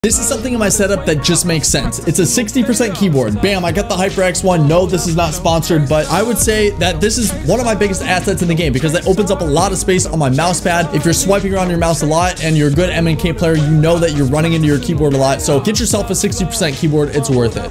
This is something in my setup that just makes sense. It's a 60% keyboard. Bam, I got the HyperX one. No, this is not sponsored, but I would say that this is one of my biggest assets in the game because it opens up a lot of space on my mouse pad. If you're swiping around your mouse a lot and you're a good MNK player, you know that you're running into your keyboard a lot. So get yourself a 60% keyboard. It's worth it.